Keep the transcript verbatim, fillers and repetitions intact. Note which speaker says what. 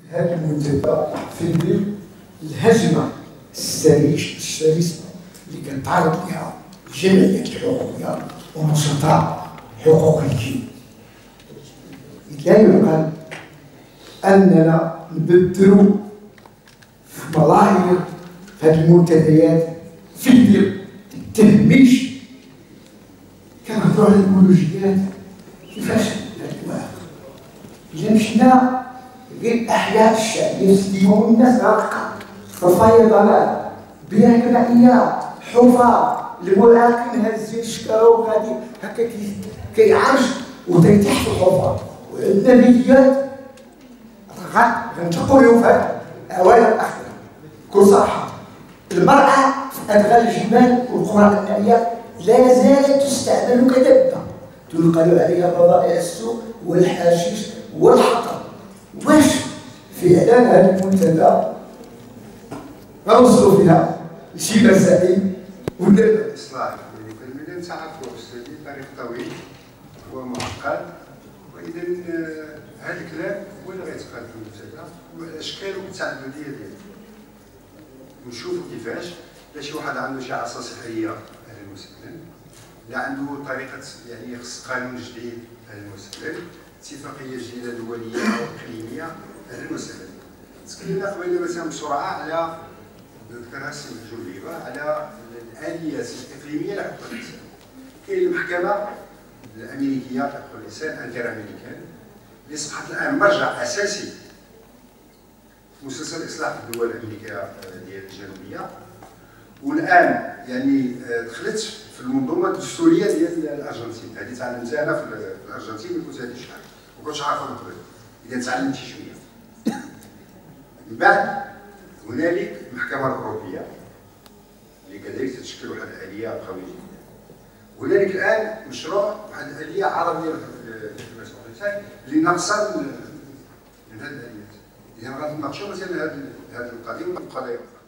Speaker 1: هذا المنتدى في ظل الهجمه الشرسه اللي كنتعرض لها الجمعيات الحقوقيه ونشطاء حقوقيين. لا يعقل اننا نبدلوا في مظاهر هذه المنتديات في ظل التهميش. كنهضروا على الايديولوجيات كيفاش الواقع. إلا مشينا غير الأحياء الشعبية السليمة والناس غارقة في الفيضانات، بناء كنائيات، حفار، المراقين هازين الشكارة وغادي هكا كيعرج وتيتيح في الحفار. وعندنا فيديوهات غنتقوا لهم في هذه الآونة الأخيرة بكل صراحة. المرأة في أدغال الجبال والقرى النائية لا زالت تستعمل كدبة، تنقل عليها بضائع السوق والحشيش والحطب. واش في اعلان هذا المنتدى غنوصلوا فيها لشي مسائل ولا
Speaker 2: الاصلاح؟ يعني كنبدا نتعرفوا استاذي طريق طويل ومعقد، واذا هذا الكلام هو اللي غيتقاد في المنتدى والاشكال التعدديه ديالو. ونشوفوا كيفاش لا شي واحد عنده شي عصا سحريه اهلا وسهلا، لا عنده طريقه يعني خص قانون جديد اهلا وسهلا، اتفاقيه جديده دوليه او اقليميه اهلا وسهلا. تكلمنا قبيله مثلا بسرعه على ذكرها السي محجوب على الاليات الاقليميه لحقوق الانسان. كاين المحكمه الامريكيه لحقوق الانسان انتر امريكان اللي اصبحت الان مرجع اساسي في مسلسل اصلاح الدول الامريكيه ديال الجنوبيه، والان يعني دخلت في المنظومه الدستوريه ديال الارجنتين. هذه تعلمتها انا في الارجنتين ملي كنت هذه الشهر، ما كنتش عارفها من قبل، اذا تعلمت شويه. من بعد هنالك المحكمه الاوروبيه اللي كذلك تتشكل واحد الاليه قويه جدا. هنالك الان مشروع واحد الاليه عربيه لحمايه الانسان اللي ناقصه من هذه الاليات. اذا غنتناقشوا مثلا هذه القضيه والقضايا.